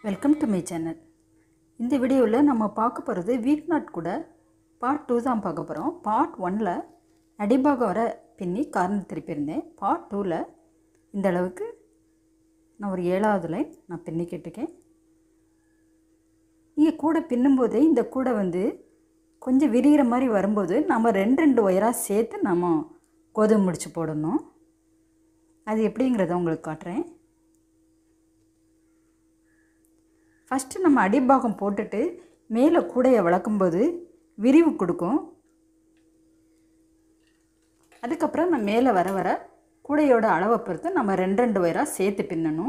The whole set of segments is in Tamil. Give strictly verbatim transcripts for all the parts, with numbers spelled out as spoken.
Welcome to my channel. இந்த வீடியோவில் நம்ம பார்க்க போகிறது வீக் நாட் கூட பார்ட் டூ தான் பார்க்க போகிறோம். பார்ட் ஒன்னில் அடிபாகம் வர பின்னி கார்னர் திருப்பியிருந்தேன். பார்ட் டூவில் இந்த அளவுக்கு நான் ஒரு ஏழாவது லைன் நான் பின்னிக்கிட்டுருக்கேன். நீங்கள் கூட பின்னும்போதே இந்த கூடை வந்து கொஞ்சம் விரிகிற மாதிரி வரும்போது நம்ம ரெண்டு ரெண்டு ஒயராக சேர்த்து நம்ம கோதுமை முடிச்சு போடணும். அது எப்படிங்கிறத உங்களுக்கு காட்டுறேன். ஃபஸ்ட்டு நம்ம அடிபாகம் போட்டுட்டு மேலே கூடையை வளர்க்கும்போது விரிவு கொடுக்கும். அதுக்கப்புறம் நம்ம மேலே வர வர கூடையோட அளவை பொறுத்து நம்ம ரெண்டு ரெண்டு ஒயராக சேர்த்து பின்னணும்.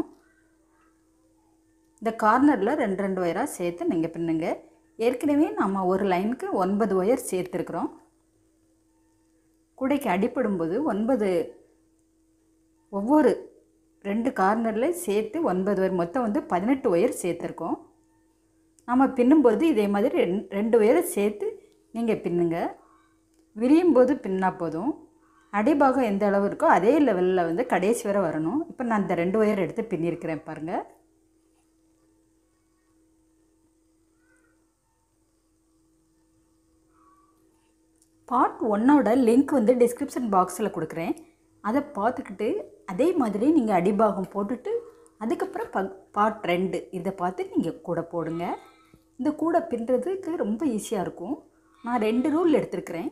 இந்த கார்னரில் ரெண்டு ரெண்டு ஒயராக சேர்த்து நீங்கள் பின்னுங்க. ஏற்கனவே நம்ம ஒரு லைனுக்கு ஒன்பது ஒயர் சேர்த்துருக்குறோம். கூடைக்கு அடிப்படும்போது ஒன்பது ஒவ்வொரு ரெண்டு கார்னரில் சேர்த்து ஒன்பது ஒயர் மொத்தம் வந்து பதினெட்டு ஒயர் சேர்த்துருக்கோம். நம்ம பின்னும்போது இதே மாதிரி ரெண்டு ரெண்டு ஒயரை சேர்த்து நீங்கள் பின்னுங்க. விரியும் போது பின்னா போதும். அடிபாகம் எந்த அளவு இருக்கோ அதே லெவலில் வந்து கடைசி வரை வரணும். இப்போ நான் இந்த ரெண்டு ஒயர் எடுத்து பின்னிருக்கிறேன் பாருங்கள். பார்ட் ஒன்னோட லிங்க் வந்து டிஸ்கிரிப்ஷன் பாக்ஸில் கொடுக்குறேன். அதை பார்த்துக்கிட்டு அதே மாதிரி நீங்கள் அடிபாகம் போட்டுட்டு அதுக்கப்புறம் ப பார்ட் ரெண்டு இதை பார்த்து நீங்கள் கூடை போடுங்க. இந்த கூடை பின்னுறதுக்கு ரொம்ப ஈஸியாக இருக்கும். நான் ரெண்டு ரூல் எடுத்துருக்கிறேன்.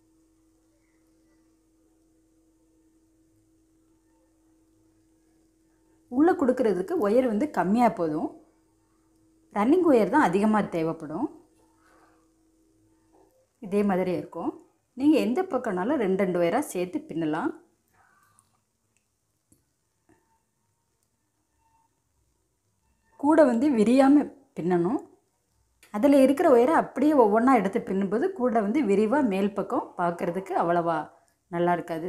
உள்ளே கொடுக்கறதுக்கு ஒயர் வந்து கம்மியாக போதும். ரன்னிங் ஒயர் தான் அதிகமாக தேவைப்படும். இதே மாதிரி இருக்கும். நீங்கள் எந்த பக்கம்னாலும் ரெண்டு ரெண்டு ஒயராக சேர்த்து பின்னலாம். கூடை வந்து விரியாமல் பின்னணும். அதில் இருக்கிற ஒயரை அப்படியே ஒவ்வொன்றா எடுத்து பின்னும்போது கூடை வந்து விரிவாக மேல் பக்கம் பார்க்குறதுக்கு அவ்வளவா நல்லா இருக்காது.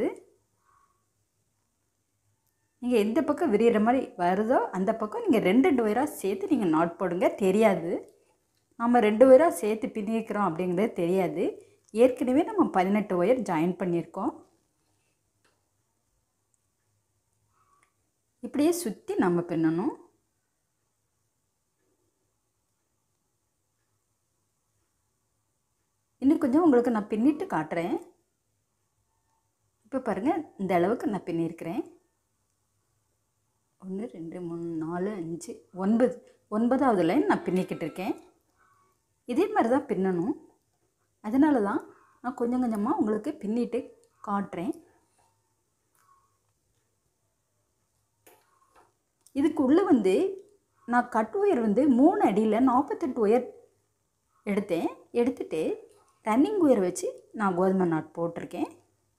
நீங்கள் எந்த பக்கம் விரிகிற மாதிரி வருதோ அந்த பக்கம் நீங்கள் ரெண்டு ரெண்டு ஒயராக சேர்த்து நீங்கள் நாட் போடுங்க. தெரியாது நம்ம ரெண்டு ஒயராக சேர்த்து பின்னிக்கிறோம் அப்படிங்கிறது தெரியாது. ஏற்கனவே நம்ம பதினெட்டு ஒயர் ஜாயின் பண்ணியிருக்கோம். இப்படியே சுற்றி நம்ம பின்னணும். இன்னும் கொஞ்சம் உங்களுக்கு நான் பின்னிட்டு காட்டுறேன். இப்போ பாருங்கள், இந்த அளவுக்கு நான் பின்னிருக்கிறேன். ஒன்று ரெண்டு மூணு நாலு அஞ்சு ஒன்பது ஒன்பதாவது லைன் நான் பின்னிக்கிட்டு இருக்கேன். இதே மாதிரி தான் பின்னணும். அதனால தான் நான் கொஞ்சம் கொஞ்சமாக உங்களுக்கு பின்னிட்டு காட்டுறேன். இதுக்கு உள்ளே வந்து நான் கட் ஒயர் வந்து மூணு அடியில் நாற்பத்தெட்டு ஒயர் எடுத்தேன். எடுத்துகிட்டு ரன்னிங் ஒயர் வச்சு நான் கோதுமை நாட் போட்டிருக்கேன்.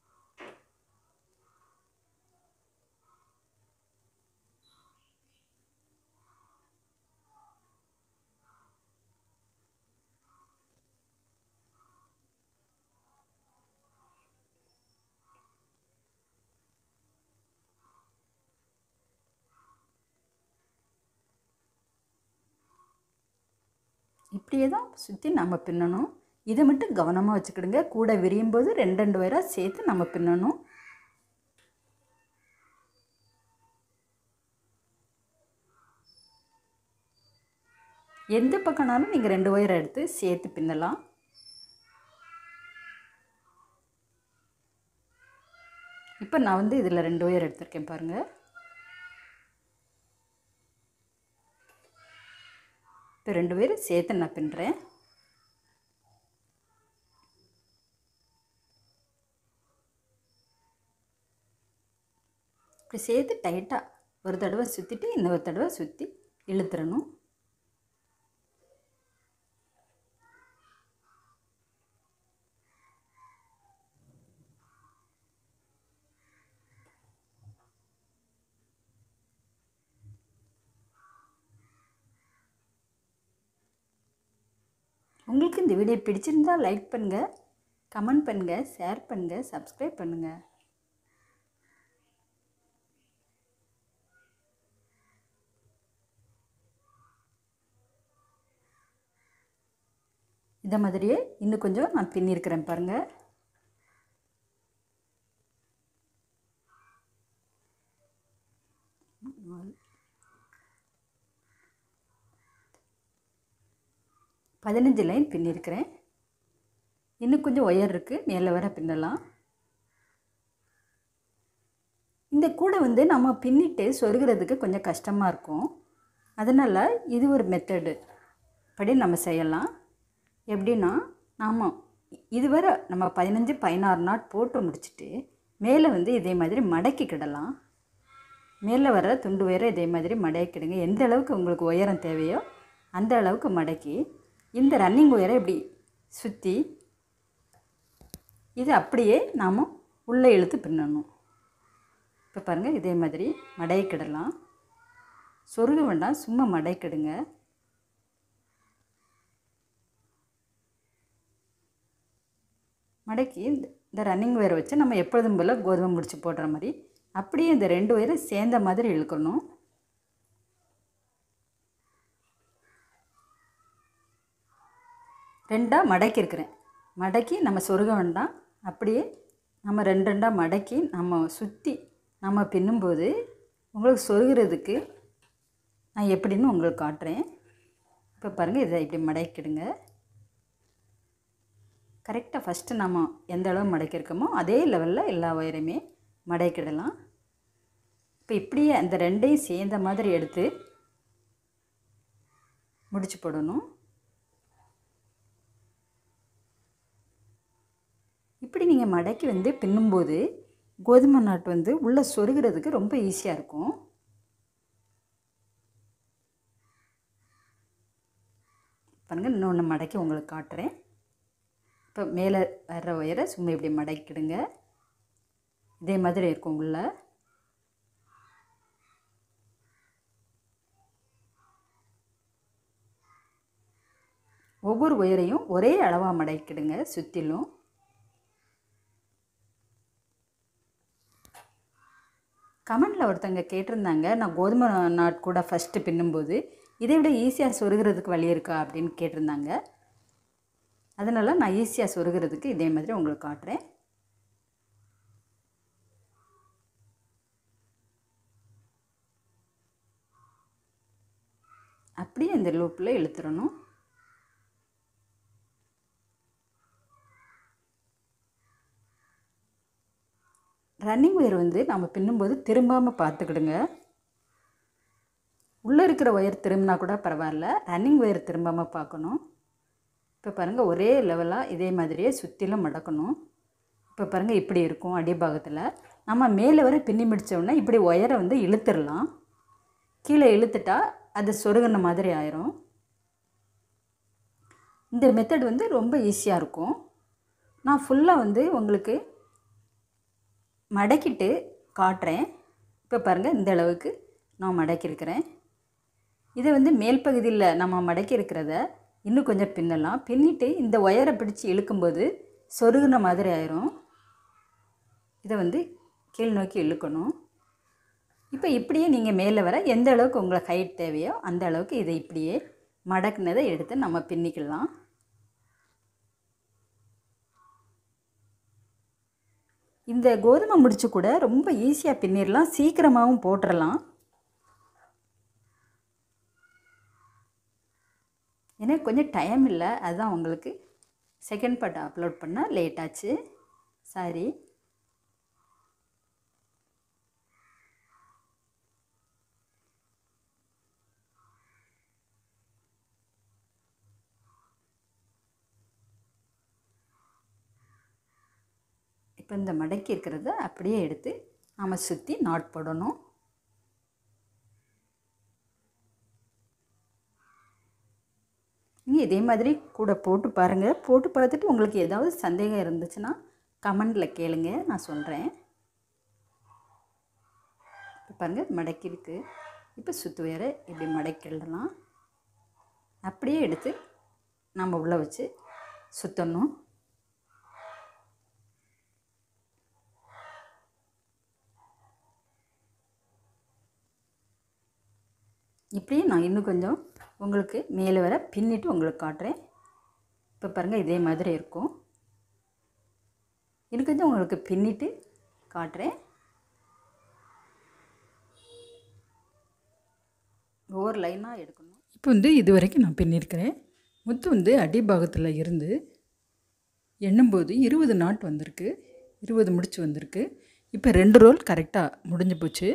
இப்படியே தான் சுற்றி நம்ம பின்னணும். இதை மட்டும் கவனமாக வச்சுக்கிடுங்க. கூட விரியும் போது ரெண்டு ரெண்டு ஒயராக சேர்த்து நம்ம பின்னணும். எந்த பக்கம்னாலும் நீங்கள் ரெண்டு ஒயரை எடுத்து சேர்த்து பின்னலாம். இப்போ நான் வந்து இதில் ரெண்டு ஒயர் எடுத்திருக்கேன் பாருங்கள். இப்போ ரெண்டு ஒயரை சேர்த்து நான் பின்னுறேன். இப்படி சேர்த்து டைட்டாக ஒரு தடவை சுற்றிட்டு இன்னொரு தடவை சுற்றி இழுத்துறணும். உங்களுக்கு இந்த வீடியோ பிடிச்சிருந்தால் லைக் பண்ணுங்கள், கமெண்ட் பண்ணுங்கள், ஷேர் பண்ணுங்கள், சப்ஸ்கிரைப் பண்ணுங்கள். இதை மாதிரியே இன்னும் கொஞ்சம் நான் பின்னிருக்கிறேன் பாருங்கள். பதினஞ்சு லைன் பின்னிருக்கிறேன். இன்னும் கொஞ்சம் ஒயர் இருக்குது, மேலே வர பின்னலாம். இந்த கூடை வந்து நம்ம பின்னிட்டு சொருகிறதுக்கு கொஞ்சம் கஷ்டமாக இருக்கும். அதனால் இது ஒரு மெத்தடு படி நம்ம செய்யலாம். எப்படின்னா, நாம் இதுவரை நம்ம பதினஞ்சு பதினாறு நாட் போட்டு முடிச்சுட்டு மேலே வந்து இதே மாதிரி மடக்கிக்கிடலாம். மேலே வர துண்டு உயர இதே மாதிரி மடக்கிடுங்க. எந்த அளவுக்கு உங்களுக்கு உயரம் தேவையோ அந்த அளவுக்கு மடக்கி இந்த ரன்னிங் உயரை இப்படி சுற்றி இது அப்படியே நாம் உள்ளே இழுத்து பின்னணும். இப்போ பாருங்கள், இதே மாதிரி மடக்கிடலாம். சொருக வேண்டாம், சும்மா மடக்கிடுங்க. மடக்கி இந்த ரன்னிங் ஒயரை வச்சு நம்ம எப்பொழுதும் போல் கோதுமை முடிச்சு போடுற மாதிரி அப்படியே இந்த ரெண்டு ஒயரை சேர்ந்த மாதிரி இழுக்கணும். ரெண்டாக மடக்கி இருக்கிறேன். மடக்கி நம்ம சொருக வேண்டாம், அப்படியே நம்ம ரெண்டு ரெண்டாக மடக்கி நம்ம சுற்றி நம்ம பின்னும்போது உங்களுக்கு சொருகிறதுக்கு நான் எப்படின்னு உங்களுக்கு காட்டுறேன். இப்போ பாருங்கள், இதை இப்படி மடக்கிடுங்க. கரெக்டாக ஃபஸ்ட்டு நம்ம எந்த அளவு மடக்கியிருக்கோமோ அதே லெவலில் எல்லா ஒயரையுமே மடக்கிடலாம். இப்போ இப்படியே அந்த ரெண்டையும் சேர்ந்த மாதிரி எடுத்து முடிச்சு போடணும். இப்படி நீங்கள் மடக்கி வந்து பின்னும்போது கோதுமை நாட்டு வந்து உள்ளே சொருகிறதுக்கு ரொம்ப ஈஸியாக இருக்கும். பாருங்கள், இன்னொன்று மடக்கி உங்களுக்கு காட்டுறேன். இப்போ மேலே வர்ற ஒயரை சும்மா இப்படி மடக்கிடுங்க. இதே மாதிரி இருக்கும் உள்ள. ஒவ்வொரு ஒயரையும் ஒரே அளவாக மடக்கிடுங்க சுற்றிலும். கமெண்டில் ஒருத்தங்க கேட்டிருந்தாங்க, நான் கோதுமை நாட் கூட ஃபஸ்ட்டு பின்னும்போது இதை விட ஈஸியாக சொருகிறதுக்கு வழி இருக்கா அப்படின்னு கேட்டிருந்தாங்க. அதனால் நான் ஈஸியாக சொருகிறதுக்கு இதே மாதிரி உங்களுக்கு காட்டுறேன். அப்படியே இந்த லூப்பில் இழுத்துடணும். ரன்னிங் ஒயர் வந்து நம்ம பின்னும்போது திரும்பாமல் பார்த்துக்கிடுங்க. உள்ளே இருக்கிற ஒயர் திரும்பினா கூட பரவாயில்ல, ரன்னிங் ஒயர் திரும்பாமல் பார்க்கணும். இப்போ பாருங்கள், ஒரே லெவலாக இதே மாதிரியே சுற்றிலும் மடக்கணும். இப்போ பாருங்கள், இப்படி இருக்கும் அடிபாகத்தில். நம்ம மேலே வர பின்னி முடித்தோடனே இப்படி ஒயரை வந்து இழுத்துடலாம். கீழே இழுத்துட்டா அது சொருகின மாதிரி ஆயிரும். இந்த மெத்தட் வந்து ரொம்ப ஈஸியாக இருக்கும். நான் ஃபுல்லாக வந்து உங்களுக்கு மடக்கிட்டு காட்டுறேன். இப்போ பாருங்கள், இந்த அளவுக்கு நான் மடக்கியிருக்கிறேன். இதை வந்து மேல் பகுதியில் நம்ம மடக்கியிருக்கிறத இன்னும் கொஞ்சம் பின்னலாம். பின்னிட்டு இந்த ஒயரை பிடிச்சி இழுக்கும்போது சொருகின மாதிரி ஆயிரும். இதை வந்து கீழ் நோக்கி இழுக்கணும். இப்போ இப்படியே நீங்கள் மேலே வர எந்த அளவுக்கு உங்களுக்கு ஹைட் தேவையோ அந்த அளவுக்கு இதை இப்படியே மடக்குனதை எடுத்து நம்ம பின்னிக்கலாம். இந்த கோதுமை முடிச்சு கூட ரொம்ப ஈஸியாக பின்னிடலாம், சீக்கிரமாகவும் போட்டுடலாம். எனக்கு கொஞ்சம் டைம் இல்லை, அதுதான் உங்களுக்கு செகண்ட் பார்ட் அப்லோட் பண்ண லேட் ஆச்சு, சாரி. இப்போ இந்த மடக்கி இருக்கிறத அப்படியே எடுத்து நாம் சுற்றி நாட் போடணும். நீங்கள் இதே மாதிரி கூட போட்டு பாருங்கள். போட்டு பார்த்துட்டு உங்களுக்கு ஏதாவது சந்தேகம் இருந்துச்சுன்னா கமெண்டில் கேளுங்க, நான் சொல்கிறேன். இப்போ பாருங்கள், மடக்கி இருக்குது. இப்போ சுற்று வேற இப்படி மடக்கிடலாம். அப்படியே எடுத்து நம்ம உள்ளே வச்சு சுற்றணும். இப்படியே நான் இன்னும் கொஞ்சம் உங்களுக்கு மேலே வர பின்னிட்டு உங்களுக்கு காட்டுறேன். இப்போ பாருங்கள், இதே மாதிரி இருக்கும். இன்னும் கொஞ்சம் உங்களுக்கு பின்னிட்டு காட்டுறேன். ஒவ்வொரு லைனாக எடுக்கணும். இப்போ வந்து இது வரைக்கும் நான் பின்னிருக்கிறேன். முத்து வந்து அடிபாகத்தில் இருந்து எண்ணும்போது இருபது நாட் வந்திருக்கு, இருபது முடிச்சு வந்திருக்கு. இப்போ ரெண்டு ரோல் கரெக்டாக முடிஞ்சு போச்சு.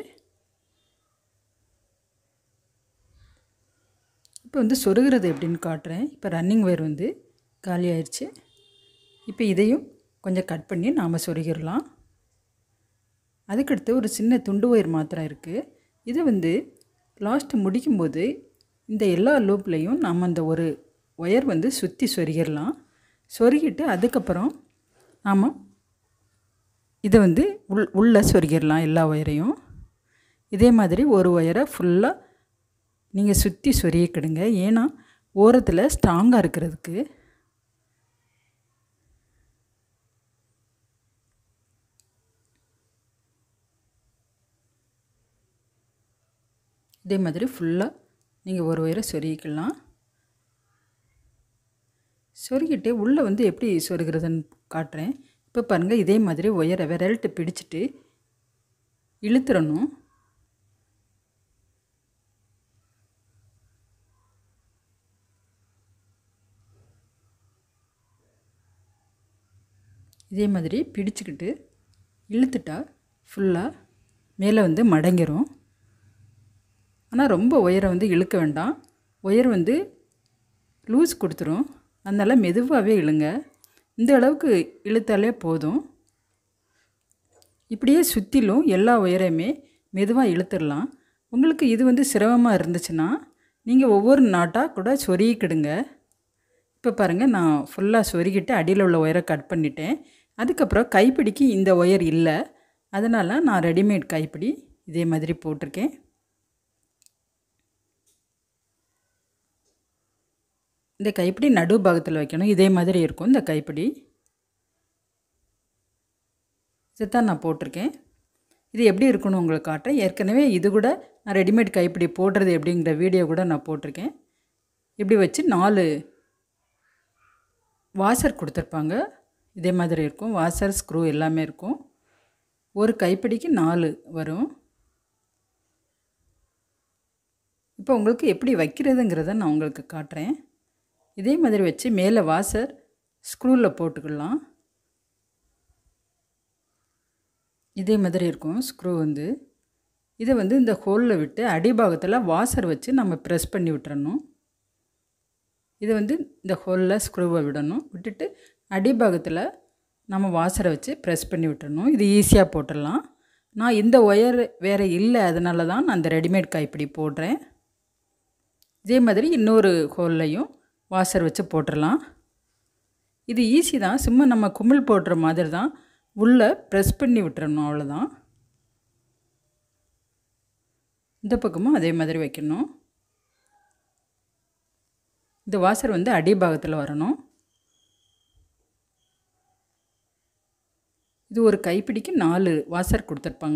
இப்போ வந்து சொருகிறது எப்படின்னு காட்டுறேன். இப்போ ரன்னிங் ஒயர் வந்து காலி ஆயிடுச்சு. இப்போ இதையும் கொஞ்சம் கட் பண்ணி நாம் சொருகிடலாம். அதுக்கடுத்து ஒரு சின்ன துண்டு ஒயர் மாத்திரம் இருக்குது. இதை வந்து லாஸ்ட்டு முடிக்கும்போது இந்த எல்லா லூப்லேயும் நாம் அந்த ஒரு ஒயர் வந்து சுற்றி சொருகிடலாம். சொருகிட்டு அதுக்கப்புறம் நாம் இதை வந்து உள் உள்ளே சொருகிடலாம் எல்லா ஒயரையும். இதே மாதிரி ஒரு ஒயரை ஃபுல்லாக நீங்கள் சுற்றி சொருகிக்கிடுங்க. ஏன்னா ஓரத்தில் ஸ்ட்ராங்காக இருக்கிறதுக்கு. இதே மாதிரி ஃபுல்லாக நீங்கள் ஒரு ஒயரை சொருகிக்கலாம். சொருகிட்டு உள்ளே வந்து எப்படி சொருகிறதுன்னு காட்டுறேன். இப்போ பாருங்கள், இதே மாதிரி ஒயரை விரல்ட்டு பிடிச்சிட்டு இழுத்துறணும். இதே மாதிரி பிடிச்சிக்கிட்டு இழுத்துட்டா ஃபுல்லாக மேலே வந்து மடங்கிரும். ஆனால் ரொம்ப ஒயரை வந்து இழுக்க வேண்டாம். ஒயர் வந்து லூஸ் கொடுத்துரும். அதனால் மெதுவாகவே இழுங்க. இந்த அளவுக்கு இழுத்தாலே போதும். இப்படியே சுற்றிலும் எல்லா ஒயரையுமே மெதுவாக இழுத்துடலாம். உங்களுக்கு இது வந்து சிரமமாக இருந்துச்சுன்னா நீங்கள் ஒவ்வொரு நாட்டாக கூட சொருகிக்கிடுங்க. இப்போ பாருங்கள், நான் ஃபுல்லாக சொருகிட்டு அடியில் உள்ள ஒயரை கட் பண்ணிட்டேன். அதுக்கப்புறம் கைப்பிடிக்கு இந்த ஒயர் இல்லை, அதனால் நான் ரெடிமேட் கைப்பிடி இதே மாதிரி போட்டிருக்கேன். இந்த கைப்பிடி நடு பாகத்தில் வைக்கணும். இதே மாதிரி இருக்கும் இந்த கைப்பிடி. இதைத்தான் நான் போட்டிருக்கேன். இது எப்படி இருக்குன்னு உங்களுக்கு காட்டுறேன். ஏற்கனவே இது கூட நான் ரெடிமேட் கைப்பிடி போடுறது எப்படிங்கிற வீடியோ கூட நான் போட்டிருக்கேன். இப்படி வச்சு நாலு வாசர் கொடுத்துருப்பாங்க. இதே மாதிரி இருக்கும். வாசர், ஸ்க்ரூ எல்லாமே இருக்கும். ஒரு கைப்பிடிக்கு நாலு வரும். இப்போ உங்களுக்கு எப்படி வைக்கிறதுங்கிறத நான் உங்களுக்கு காட்டுறேன். இதே மாதிரி வச்சு மேலே வாசர் ஸ்க்ரூவில் போட்டுக்கலாம். இதே மாதிரி இருக்கும் ஸ்க்ரூ வந்து. இதை வந்து இந்த ஹோலில் விட்டு அடிபாகத்தில் வாசர் வச்சு நம்ம ப்ரெஸ் பண்ணி விட்டுறணும். இதை வந்து இந்த ஹோலில் ஸ்க்ரூவை விடணும். விட்டுட்டு அடிபாகத்தில் நம்ம வாசரை வச்சு ப்ரெஸ் பண்ணி விட்டுறணும். இது ஈஸியாக போட்டுடலாம். நான் இந்த ஒயர் வேறு இல்லை, அதனால தான் நான் அந்த ரெடிமேட் கைப்பிடி போடுறேன். இதே மாதிரி இன்னொரு ஹோல்லையும் வாசர் வச்சு போட்டுடலாம். இது ஈஸி தான். சும்மா நம்ம குமிழ் போடுற மாதிரி தான். உள்ளே ப்ரெஸ் பண்ணி விட்டுறணும், அவ்வளோதான். இந்த பக்கமும் அதே மாதிரி வைக்கணும். இந்த வாசர் வந்து அடிபாகத்தில் வரணும். இது ஒரு கைப்பிடிக்கு நாலு வாசர் கொடுத்துருப்பாங்க.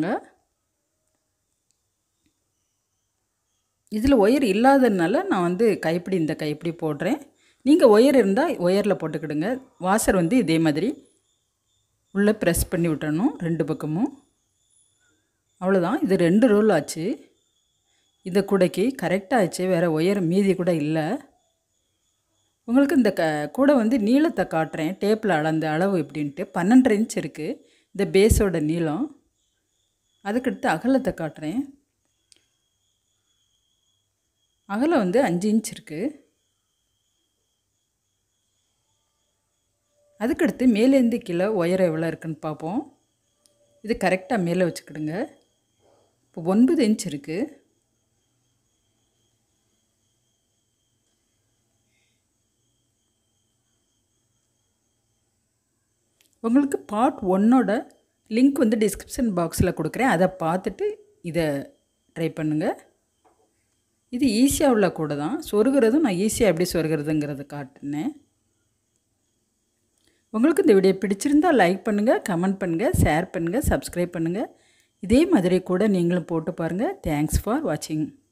இதில் ஒயர் இல்லாததுனால நான் வந்து கைப்பிடி இந்த கைப்பிடி போடுறேன். நீங்கள் ஒயர் இருந்தால் ஒயரில் போட்டுக்கிடுங்க. வாசர் வந்து இதே மாதிரி உள்ளே ப்ரெஸ் பண்ணி விட்டுறணும் ரெண்டு பக்கமும். அவ்வளோதான். இது ரெண்டு ரோல் ஆச்சு. இந்த கூடைக்கு கரெக்டாக ஆச்சு. வேறு ஒயர் மீதி கூட இல்லை. உங்களுக்கு இந்த க கூடை வந்து நீளத்தை காட்டுறேன். டேப்பில் அளந்த அளவு எப்படின்ட்டு பன்னெண்டரை இன்ச் இருக்குது இந்த பேஸோட நீளம். அதுக்கடுத்து அகலத்தை காட்டுறேன். அகலம் வந்து அஞ்சு இன்ச் இருக்குது. அதுக்கடுத்து மேலேருந்து கீழே ஒயர் எவ்வளோ இருக்குன்னு பார்ப்போம். இது கரெக்டாக மேலே வச்சுக்கிடுங்க. இப்போ ஒன்பது இன்ச் இருக்குது. உங்களுக்கு பார்ட் ஒன்னோட லிங்க் வந்து டிஸ்கிரிப்ஷன் பாக்ஸில் கொடுக்குறேன். அதை பார்த்துட்டு இதை ட்ரை பண்ணுங்கள். இது ஈஸியாக உள்ள கூட தான். சொருகிறதும் நான் ஈஸியாக எப்படி சொருகிறதுங்கிறத காட்டினேன். உங்களுக்கு இந்த வீடியோ பிடிச்சிருந்தால் லைக் பண்ணுங்கள், கமெண்ட் பண்ணுங்கள், ஷேர் பண்ணுங்கள், சப்ஸ்கிரைப் பண்ணுங்கள். இதே மாதிரி கூட நீங்களும் போட்டு பாருங்கள். தேங்க்ஸ் ஃபார் வாட்சிங்.